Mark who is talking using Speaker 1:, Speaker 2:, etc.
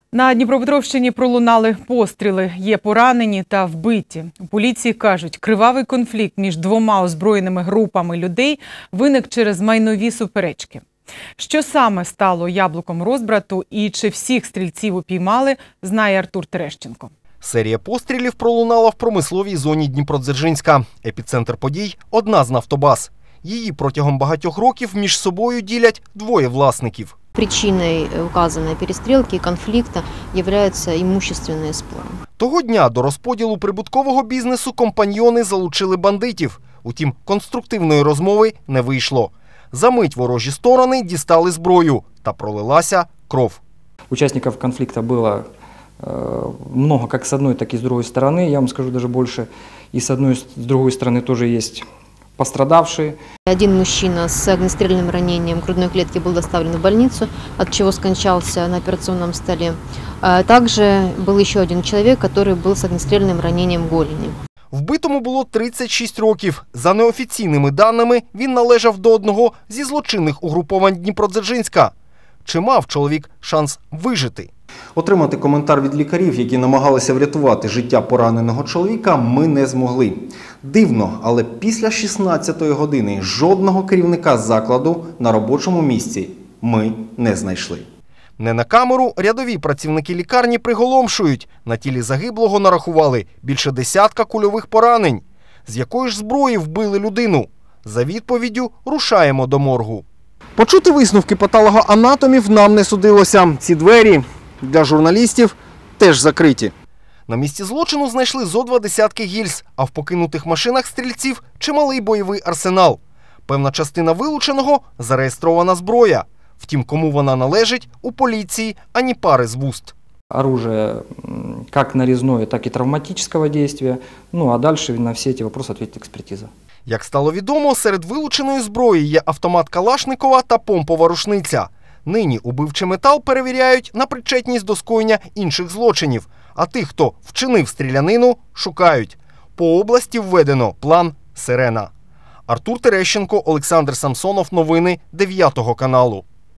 Speaker 1: На Дніпропетровщині пролунали постріли, є поранені та вбиті. У поліції кажуть, кривавий конфлікт між двома озброєними групами людей виник через майнові суперечки. Що саме стало яблуком розбрату і чи всіх стрільців упіймали, знає Артур Терещенко.
Speaker 2: Серія пострілів пролунала в промисловій зоні Дніпродзержинська. Епіцентр подій – одна з нафтобаз. Її протягом багатьох років між собою ділять двоє власників.
Speaker 3: Причиной указанной перестрелки и конфликта являются имущественные споры.
Speaker 2: Того дня до розподілу прибуткового бізнесу компаньйони залучили бандитів. Утім, конструктивної розмови не вийшло. Замить ворожі сторони дістали зброю та пролилася кров.
Speaker 4: Участников конфликта было много как с одной, так и с другой стороны. Я вам скажу даже больше, и с одной, и с другой стороны тоже есть пострадавшие.
Speaker 3: Один мужчина с огнестрельным ранением грудной клетки был доставлен в больницу, от чего скончался на операционном столе. Также был еще один человек, который был с огнестрельным ранением голени.
Speaker 2: Вбитому було 36 років. За неофіційними даними, він належав до одного зі злочинних угруповань Дніпродзержинська. Чи мав чоловік шанс вижити?
Speaker 5: Отримати коментар від лікарів, які намагалися врятувати життя пораненого чоловіка, ми не змогли. Дивно, але після 16-ї години жодного керівника закладу на робочому місці ми не знайшли.
Speaker 2: Не на камеру рядові працівники лікарні приголомшують. На тілі загиблого нарахували більше десятка кульових поранень. З якої ж зброї вбили людину? За відповіддю рушаємо до моргу. Почути висновки патологоанатомів нам не судилося. Ці двері для журналістів теж закриті. На місці злочину знайшли зо 2 десятки гільз, а в покинутих машинах стрільців чималий бойовий арсенал. Певна частина вилученого – зареєстрована зброя. Втім, кому вона належить, у поліції ані пари з вуст.
Speaker 4: Оружие как нарезное, так и травматического действия. Ну а дальше на все эти вопросы ответит экспертиза.
Speaker 2: Як стало відомо, серед вилученої зброї є автомат Калашникова та помпова рушниця. Нині убивчий метал перевіряють на причетність до скоєння інших злочинів. А тих, хто вчинив стрілянину, шукають. По області введено план «Сирена». Артур Терещенко, Олександр Самсонов. Новини 9 каналу.